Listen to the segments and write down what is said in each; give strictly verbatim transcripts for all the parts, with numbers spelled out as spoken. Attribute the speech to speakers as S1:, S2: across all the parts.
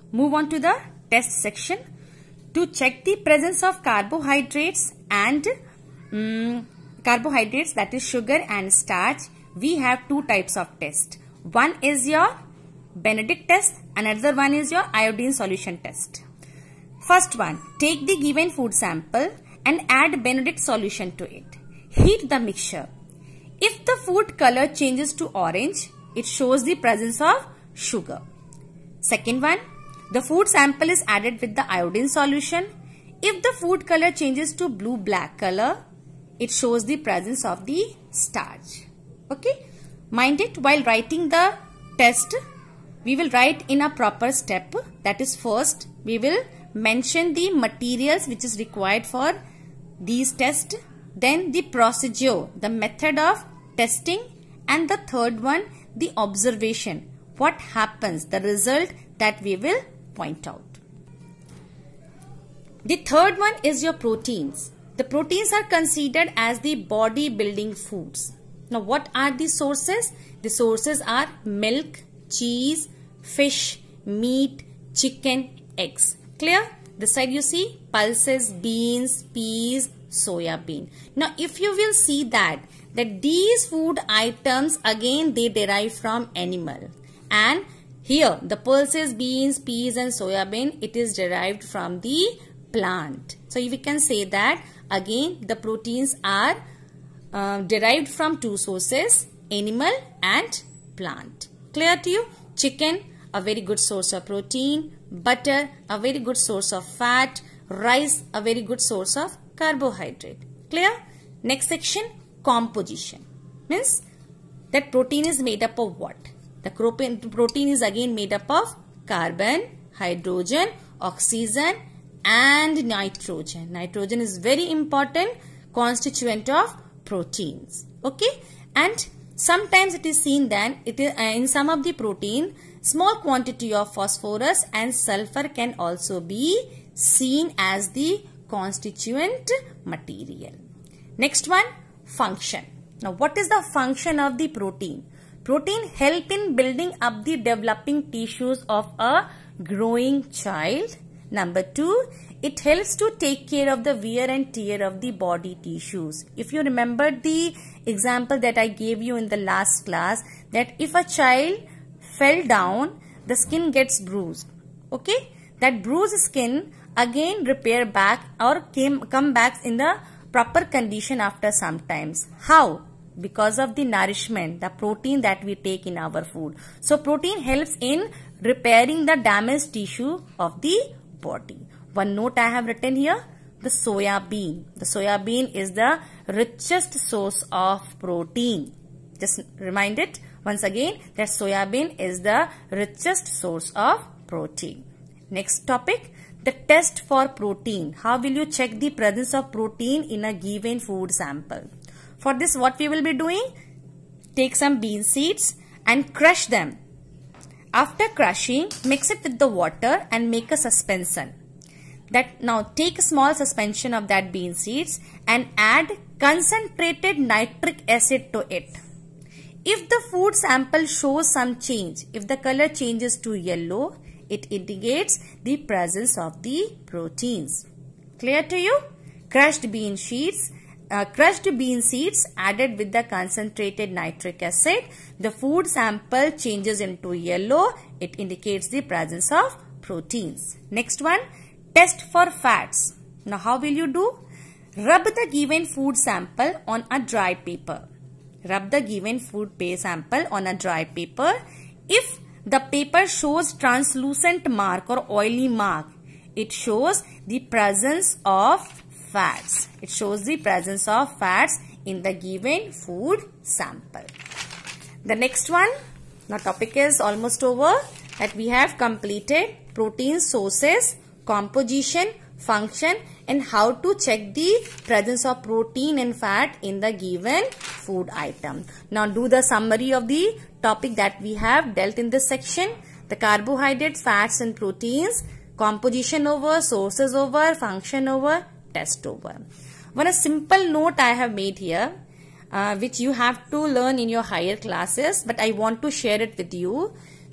S1: move on to the test section. To check the presence of carbohydrates and um, carbohydrates, that is sugar and starch, we have two types of test. One is your Benedict test, another one is your iodine solution test. First one, take the given food sample and add Benedict solution to it. Heat the mixture. If the food color changes to orange, it shows the presence of sugar. Second one, the food sample is added with the iodine solution. If the food color changes to blue-black color, it shows the presence of the starch. Okay, mind it, while writing the test, we will write in a proper step. That is, first we will mention the materials which is required for these tests, then the procedure, the method of testing, and the third one, the observation. What happens, the result that we will point out. The third one is your proteins. The proteins are considered as the body building foods. Now what are the sources? The sources are milk, cheese, fish, meat, chicken, eggs. Clear? This side you see pulses, beans, peas, soya bean. Now if you will see that, that these food items again they derive from animal, and here the pulses, beans, peas and soya bean, it is derived from the plant. So we can say that again the proteins are uh, derived from two sources, animal and plant. Clear to you? Chicken, a very good source of protein. Butter, a very good source of fat. Rice, a very good source of carbohydrate. Clear? Next section, composition. Means that protein is made up of what? The protein is again made up of carbon, hydrogen, oxygen and nitrogen. Nitrogen is very important constituent of proteins. Okay, and sometimes it is seen that it is uh, in some of the protein small quantity of phosphorus and sulfur can also be seen as the constituent material. Next one, function. Now what is the function of the protein? Protein help in building up the developing tissues of a growing child. Number two, it helps to take care of the wear and tear of the body tissues. If you remember the example that I gave you in the last class, that if a child fell down, the skin gets bruised. Okay, that bruised skin again repair back or came come back in the proper condition after some times. How? Because of the nourishment, the protein that we take in our food. So protein helps in repairing the damaged tissue of the body. One note I have written here, the soya bean. The soya bean is the richest source of protein. Just remind it once again that soya bean is the richest source of protein. Next topic, the test for protein. How will you check the presence of protein in a given food sample? For this, what we will be doing? Take some bean seeds and crush them. After crushing, mix it with the water and make a suspension. That now take a small suspension of that bean seeds and add concentrated nitric acid to it. If the food sample shows some change, if the color changes to yellow, it indicates the presence of the proteins. Clear to you? Crushed bean seeds. Uh, crushed bean seeds added with the concentrated nitric acid, the food sample changes into yellow, it indicates the presence of proteins. Next one, test for fats. Now how will you do? Rub the given food sample on a dry paper. Rub the given food sample on a dry paper. If the paper shows translucent mark or oily mark, it shows the presence of fats. It shows the presence of fats in the given food sample. The next one, now topic is almost over, that we have completed protein sources, composition, function and how to check the presence of protein and fat in the given food item. Now do the summary of the topic that we have dealt in this section. The carbohydrates, fats and proteins, composition over, sources over, function over, test over. One a simple note I have made here, uh, which you have to learn in your higher classes, but I want to share it with you.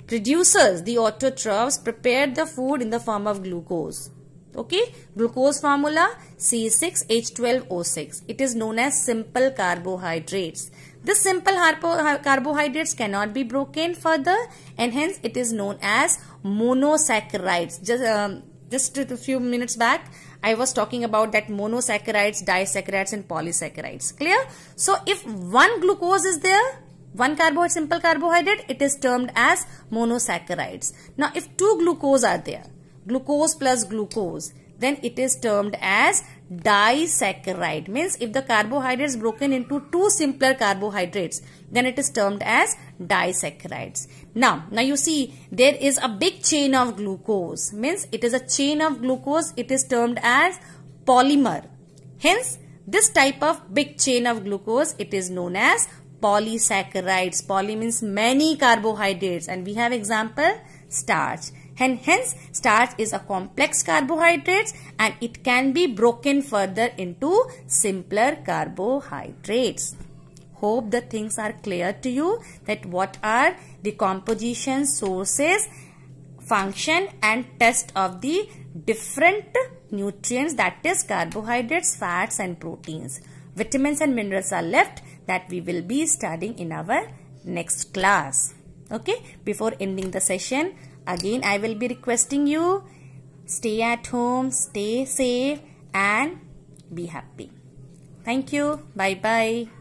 S1: producers, the autotrophs, prepare the food in the form of glucose. Okay, glucose formula C six H twelve O six. It is known as simple carbohydrates. The simple carbohydrates cannot be broken further, and hence it is known as monosaccharides. Just um, just a few minutes back, I was talking about that monosaccharides, disaccharides, and polysaccharides. Clear? So if one glucose is there, one carbohydrate, simple carbohydrate, it is termed as monosaccharides. Now if two glucose are there, glucose plus glucose, then it is termed as disaccharide. Means if the carbohydrate is broken into two simpler carbohydrates, then it is termed as disaccharides. Now, now you see there is a big chain of glucose. Means it is a chain of glucose. It is termed as polymer. Hence, this type of big chain of glucose, it is known as polysaccharides. Poly means many carbohydrates, and we have example starch. And hence starch is a complex carbohydrate and it can be broken further into simpler carbohydrates. Hope the things are clear to you, that what are the composition, sources, function and test of the different nutrients, that is carbohydrates, fats and proteins. Vitamins and minerals are left, that we will be studying in our next class. Okay, before ending the session, again I will be requesting you, stay at home, stay safe and be happy. Thank you. Bye bye.